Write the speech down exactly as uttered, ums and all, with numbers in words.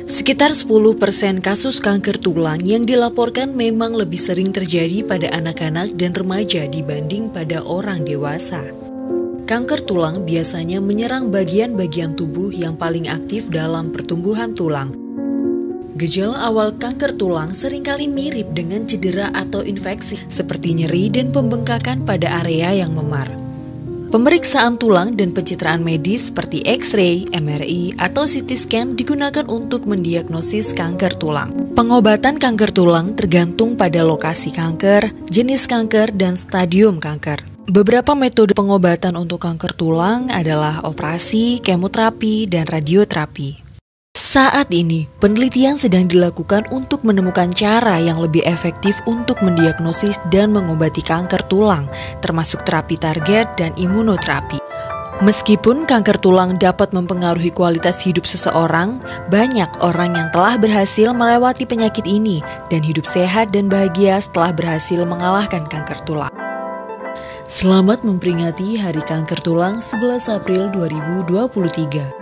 Sekitar sepuluh persen kasus kanker tulang yang dilaporkan memang lebih sering terjadi pada anak-anak dan remaja dibanding pada orang dewasa. Kanker tulang biasanya menyerang bagian-bagian tubuh yang paling aktif dalam pertumbuhan tulang. Gejala awal kanker tulang seringkali mirip dengan cedera atau infeksi, seperti nyeri dan pembengkakan pada area yang memar. Pemeriksaan tulang dan pencitraan medis seperti X-ray, M R I, atau C T scan digunakan untuk mendiagnosis kanker tulang. Pengobatan kanker tulang tergantung pada lokasi kanker, jenis kanker, dan stadium kanker. Beberapa metode pengobatan untuk kanker tulang adalah operasi, kemoterapi, dan radioterapi. Saat ini, penelitian sedang dilakukan untuk menemukan cara yang lebih efektif untuk mendiagnosis dan mengobati kanker tulang, termasuk terapi target dan imunoterapi. Meskipun kanker tulang dapat mempengaruhi kualitas hidup seseorang, banyak orang yang telah berhasil melewati penyakit ini dan hidup sehat dan bahagia setelah berhasil mengalahkan kanker tulang. Selamat memperingati Hari Kanker Tulang sebelas April dua ribu dua puluh tiga.